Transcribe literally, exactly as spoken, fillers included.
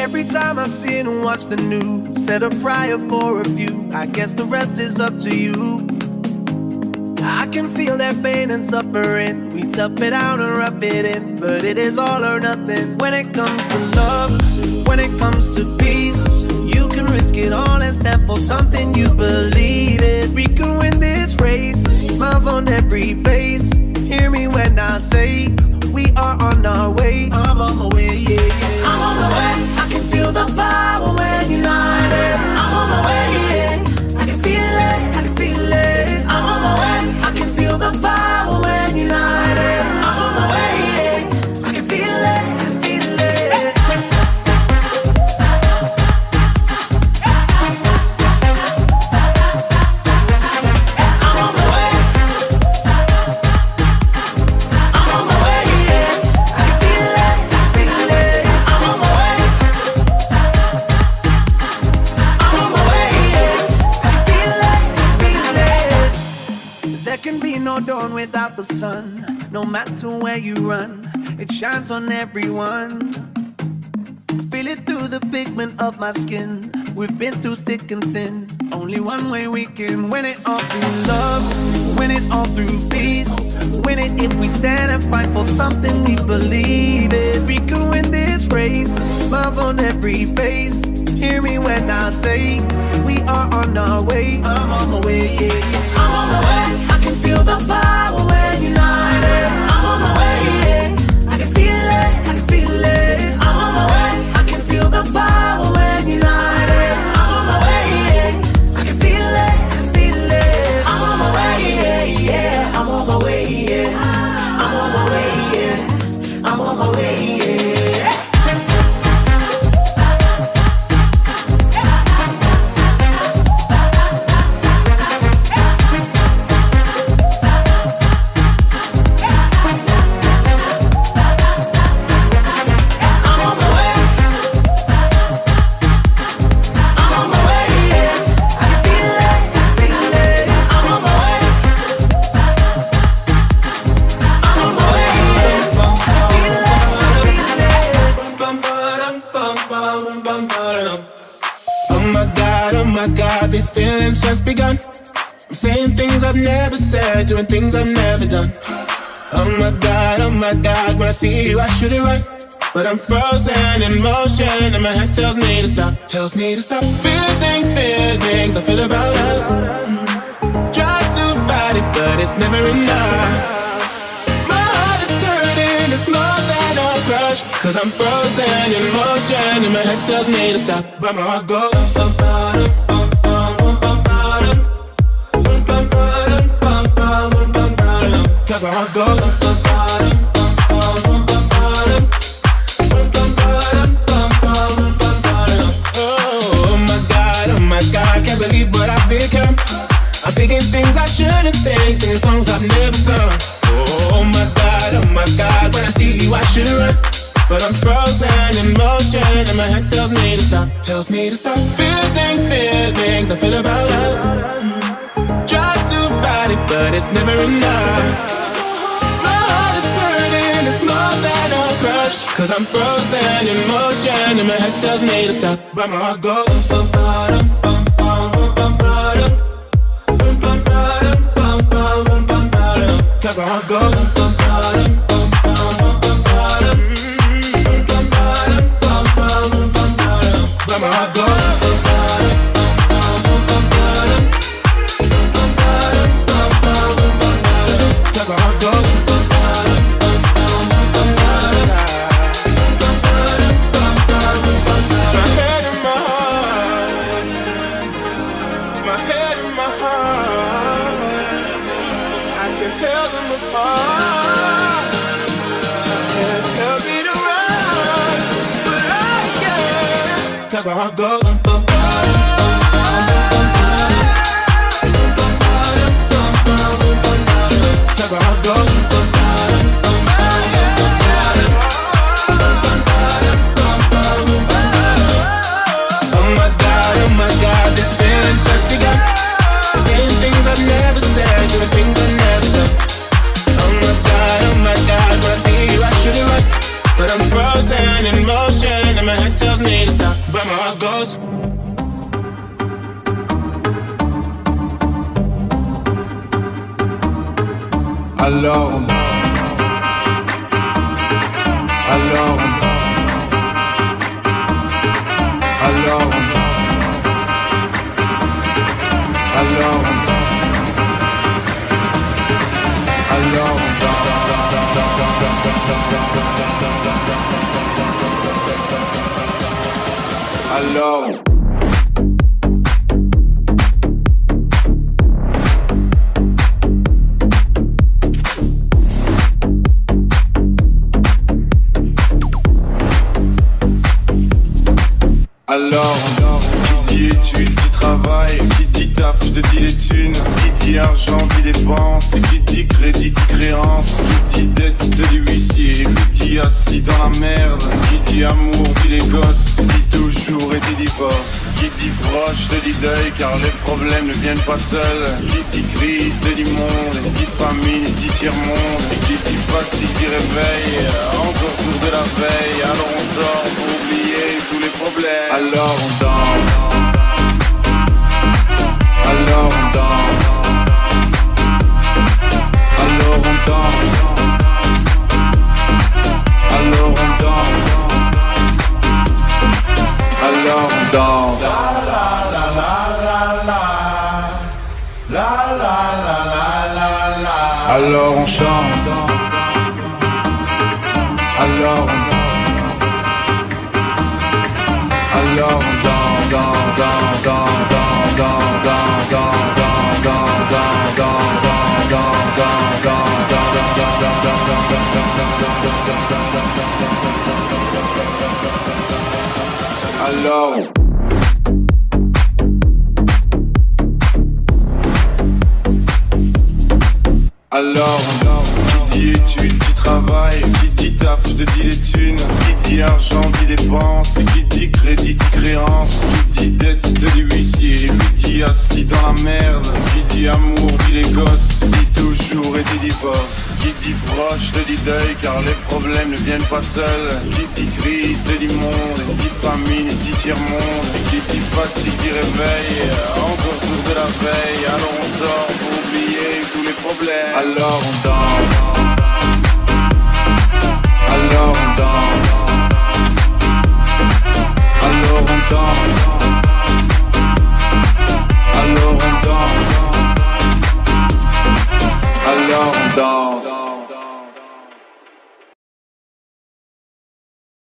Every time I sit and watch the news, said a prayer for a few, I guess the rest is up to you. I can feel their pain and suffering, we tough it out and rough it in, but it is all or nothing. When it comes to love, when it comes to peace, you can risk it all and stand for something you believe in. We can win this race, smiles on every face. Hear me when I say we are on our way. I'm on my way, yeah, yeah. I'm on my way. I can feel the power when united. I'm on my way, yeah. I can feel it, I can feel it. I'm on my way. I can feel the power when united. I'm on my way, yeah. I can feel it, I can feel it. I'm on my way. I'm on my way, yeah. I can feel it, I can feel it. I'm on my way. I'm on my way, yeah. I can feel it, I can feel it. There can be no dawn without the sun. No matter where you run, it shines on everyone. I feel it through the pigment of my skin. We've been through thick and thin. Only one way we can win it all through love, win it all through peace. Win it if we stand and fight for something we believe in. We can win this race, smiles on every face. Hear me when I say we are on our way. I'm on my way, yeah, yeah. I'm on my way. I can feel the power when united. I'm on my way, yeah. I can feel it, I can feel it. I'm on my way. I can feel the power when united. I'm on my way, yeah. I can feel it, I can feel it. I'm on my way, yeah, yeah. I'm on my way, yeah. I'm on my way, yeah. I'm on my way, yeah. These feelings just begun. I'm saying things I've never said, doing things I've never done. Oh my God, oh my God, when I see you I should it right, but I'm frozen in motion and my head tells me to stop, tells me to stop. Feeling feelings I feel about us. Try to fight it but it's never enough. My heart is hurting, it's more than a crush, cause I'm frozen in motion and my head tells me to stop, but my heart goes bum, bum, bum, cause my heart goes oh my God, oh my God, can't believe what I've become. I'm thinking things I shouldn't think, singing songs I've never sung. Oh my God, oh my God, when I see you I should run, but I'm frozen in motion and my head tells me to stop, tells me to stop. Feeling feelings I feel about us. Try to fight it but it's never enough. It's more than a crush, cause I'm frozen in motion and my head tells me to stop, but my heart goes bum, bum, bum, bum, bum, bum, bum, bum, bum, bum, bum, cause my heart goes bum, bum, bum, bum, bum, bum, bum, but my heart goes bum, bum, cause my heart goes. Cause my heart goes bum, bum, cause my heart goes oh my God, oh my God, this feeling's just begun. Saying things I've never said, doing things I've never done. Oh my God, oh my God, when I see you I should it right, but I'm frozen in motion and my head tells me to stop. danse. Alors on danse. Alors on danse. Alors on danse. Alors on danse. Alors on danse. Alors Alors, qui dit études, dit travail, qui dit taf, je te dis les thunes, qui dit argent, dit dépenses, qui dit crédit, dit créance, qui dit dette, te dit huissier, qui dit assis dans la merde, qui dit amour, dit les gosses, dit toujours et dit divorce, qui dit proche, te dit deuil, car les problèmes ne viennent pas seuls, qui dit crise, te dit monde, qui dit famine, dit tiers-monde, qui dit fatigue, dit réveil, encore sourd de la veille, alors on sort pour oublier tous les problèmes. Alors on danse. Alors on danse. Alors on danse. Alors on danse. Alors on danse. Alors on chante. Alors on danse. Alors on danse, danse, danse, danse, danse, danse, danse, danse, danse, danse, alors Alors qui dit études, dit travail, qui dit taf, je te dis les thunes, qui dit argent, dit dépenses, qui dit crédit, dit créance, qui dit dette, te dit huissier, qui dit assis dans la merde, qui dit amour, dit les gosses, dit toujours et dit divorce, qui dit proche, te dit deuil, car les problèmes ne viennent pas seuls, qui dit crise, te dit monde, qui dit famine, dit tiers-monde, qui dit fatigue, dit réveil, encore sourd de la veille, alors on sort pour oublier tous les problèmes. Alors on danse. Alors on danse. Alors on danse. Alors on danse. Alors on danse.